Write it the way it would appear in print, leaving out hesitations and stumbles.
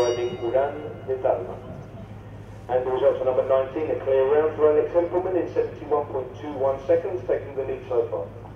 riding Uran de Talma. And the results for number 19, a clear round for Alex Empelman in 71.21 seconds, taking the lead so far.